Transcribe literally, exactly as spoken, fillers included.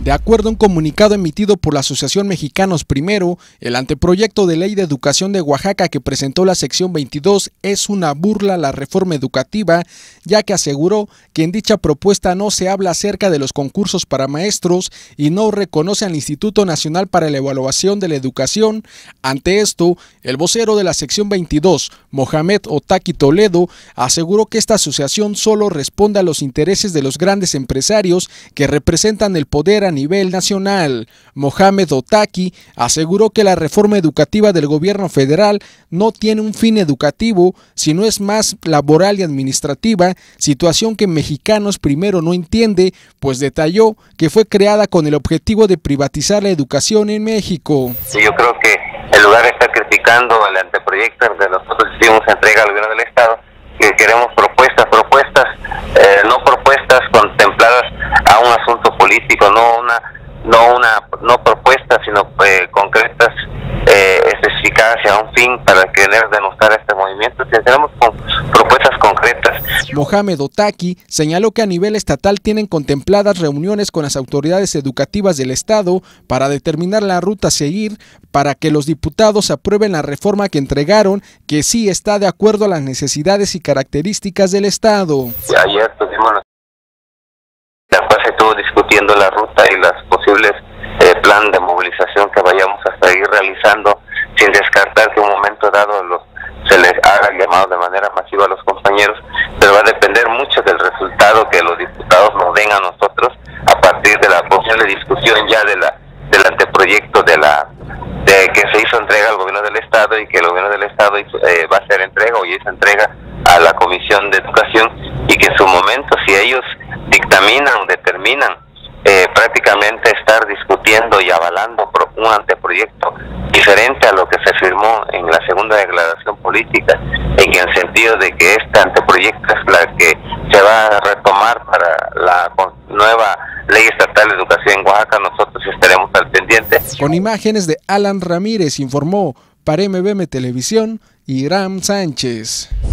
De acuerdo a un comunicado emitido por la Asociación Mexicanos Primero, el anteproyecto de ley de educación de Oaxaca que presentó la sección veintidós es una burla a la reforma educativa, ya que aseguró que en dicha propuesta no se habla acerca de los concursos para maestros y no reconoce al Instituto Nacional para la Evaluación de la Educación. Ante esto, el vocero de la sección veintidós, Mohamed Otaki Toledo, aseguró que esta asociación solo responde a los intereses de los grandes empresarios que representan el poder a nivel nacional. Mohamed Otaki aseguró que la reforma educativa del gobierno federal no tiene un fin educativo, sino es más laboral y administrativa, situación que Mexicanos Primero no entiende, pues detalló que fue creada con el objetivo de privatizar la educación en México. Sí, yo creo que en lugar de estar criticando el anteproyecto que nosotros hicimos entrega al gobierno del estado, que queremos propuestas, propuestas, eh, no propuestas contempladas a un asunto político, no una, no una, no propuestas, sino eh, concretas, eh, especificadas hacia un fin para querer denostar este movimiento. Si tenemos con propuestas concretas. Mohamed Otaki señaló que a nivel estatal tienen contempladas reuniones con las autoridades educativas del estado para determinar la ruta a seguir para que los diputados aprueben la reforma que entregaron, que sí está de acuerdo a las necesidades y características del estado. Ayer tuvimos, después se estuvo discutiendo la ruta y las posibles eh, plan de movilización que vayamos a seguir realizando, sin descartar que en un momento dado los, se les haga llamado de manera masiva a los compañeros, pero va a depender mucho del resultado que los diputados nos den a nosotros a partir de la posible discusión ya de la del anteproyecto de la de que se hizo entrega al gobierno del estado y que el gobierno del estado hizo, eh, va a hacer entrega o hizo entrega a la Comisión de Educación, y que en su momento, si ellos dictaminan, determinan eh, prácticamente estar discutiendo y avalando un anteproyecto diferente a lo que se firmó en la segunda declaración política, en el sentido de que este anteproyecto es la que se va a retomar para la nueva Ley Estatal de Educación en Oaxaca, nosotros estaremos al pendiente. Con imágenes de Alan Ramírez, informó para M B M Televisión, Iram Sánchez.